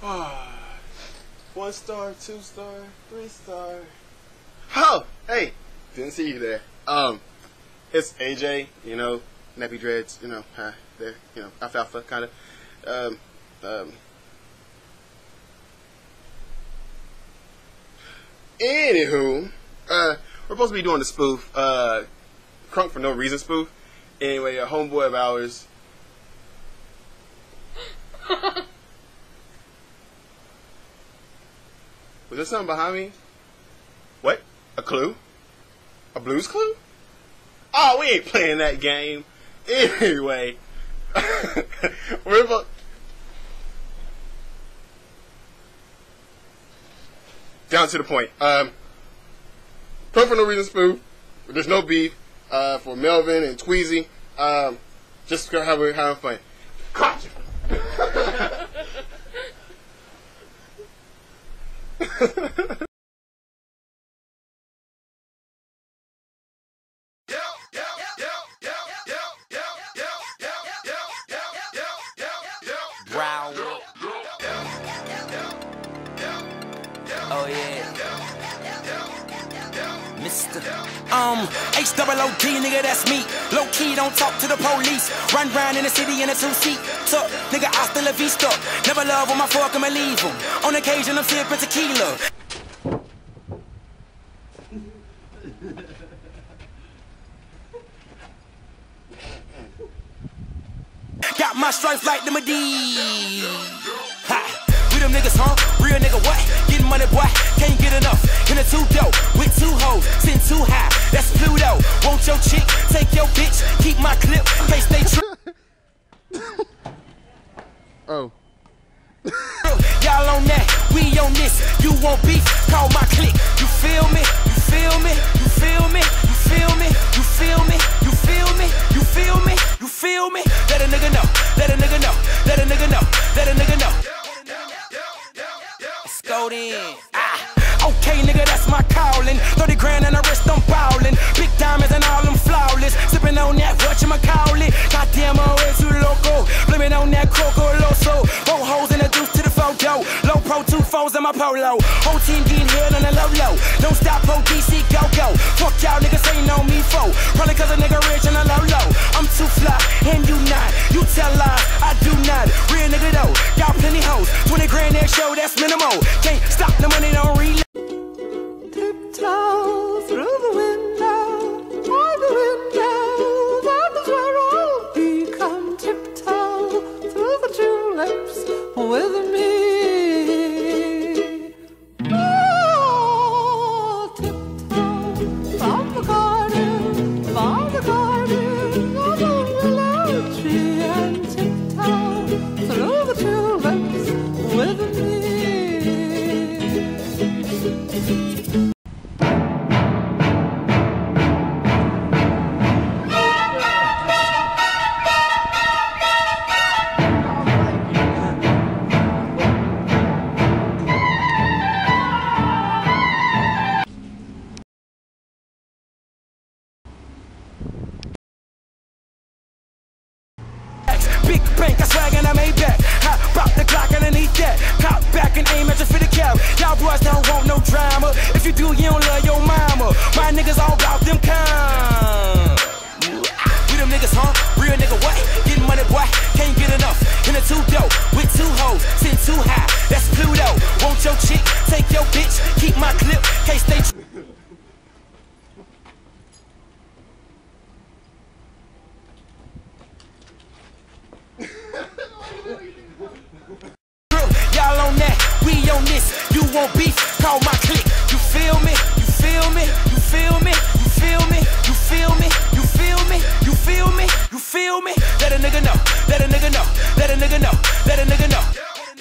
1 star, 2 star, 3 star. Oh, hey, didn't see you there. It's AJ, you know, nappy dreads, you know, there, you know, alfalfa kind of. Anywho, we're supposed to be doing the spoof, crunk for no reason spoof. Anyway, a homeboy of ours. Was there something behind me? What? A clue? A Blues Clue? Oh, we ain't playing that game. Anyway, we're about... Down to the point. Crunk for no reason spoof. There's no beef. For Melvin and Tweezy. Just having fun. Gotcha. Oh yeah, Mr. H-double-O-D, nigga, that's me. Low key, don't talk to the police. Run round in the city in a 2-seat. Tuck, nigga, hasta la vista. Never love when my fuck, I'ma leave him. On occasion, I'm sipping tequila. Got my stripes like the Medee. Ha! We them niggas, huh? Real nigga, what? Getting money, boy, can't get enough. In a 2-dope, with 2 hoes, sitting too high. That's Pluto. Want your chick, take your bitch, keep my clip, in case they Oh. Y'all on that, we on this. You want beef? Call my clique. You feel me? You feel me? You feel me? You feel me? You feel me? You feel me? You feel me? You feel me? Let a nigga know. Let a nigga know. Let a nigga know. Let a nigga know. Let's go then. Okay, nigga, that's my calling. 30 grand and the rest I'm ballin'. Big diamonds and all them flawless. Sippin' on that, whatchamacallit. Goddamn, always too loco. Blaming on that Coco Loso. 4 hoes in the deuce to the photo. Low pro, 2 foes in my polo. Whole team getting hit on the low. Don't stop, ODC, go. Fuck y'all niggas ain't on me for. Probably cause a nigga rich and a low. I'm too fly, and you not. You tell lies, I do not. Real nigga though, got plenty hoes. 20 grand that show, that's minimal. Can't stop, the money don't reload. Tiptoe through the window, all the windows, that is where I'll be. Come tiptoe through the tulips with me. Oh, tiptoe from the garden, of the willow tree, and tiptoe through the tulips with me. Big bank, I swag and I made back. Hop, pop the clock underneath that. Cop back and aim at you for the cap. Y'all boys don't want no drama. If you do, you don't love your mama. My niggas all about them kind. We them niggas, huh? Real nigga, what? Getting money, boy, can't get enough. In a 2-dope, with 2 hoes, sitting too high. That's Pluto. Want your chick, take your bitch, keep my clip, case they... Y'all on that, we on this. You want beef? Call my clique. You feel me? You feel me? You feel me? You feel me? You feel me? You feel me? You feel me? You feel me? Let a nigga know. Let a nigga know. Let a nigga know. Let a nigga know.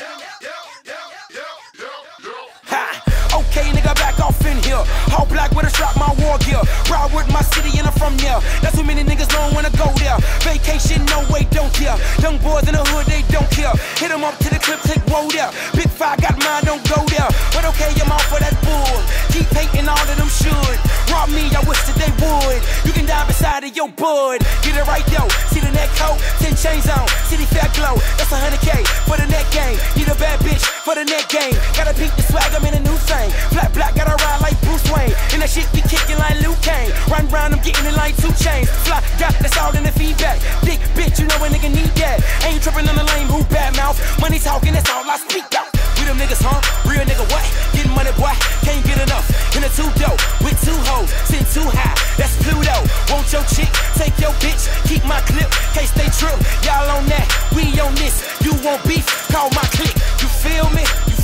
Okay, nigga, back off in here. All black with a strap, my war gear. Proud with my city and I'm from there. That's too many niggas don't wanna go there. Vacation, no way, don't care. Young boys in the hood, they don't care. there. Hit him up to the clip, click, whoa there. Big five got mine, don't go there. But okay, I'm off for that bull. Keep hating, all of them should. Rob me, I wish that they would. You can die beside of your bud. Get it right though. See the neck coat, 10 chains on. City fair glow, that's 100K for the neck game. Need a bad bitch for the neck game. Gotta peek the swag, I'm in a new thing. Flat black, gotta ride like Bruce Wayne. And that shit be kicking like Luke Kane. Run round, I'm getting it like 2 chains. Fly, got that's all in the feedback. Big bitch, you know a nigga need that. Ain't tripping on the lame who bad mouth. Money talking, that's all I speak out. We them niggas, huh? Real nigga, what? Getting money, boy, can't get enough. In a 2 dope, with 2 hoes, sitting too high. That's Pluto. Want your chick, take your bitch, keep my clip, case they trip. Y'all on that, we on this. You want beef? Call my clique. You feel me? You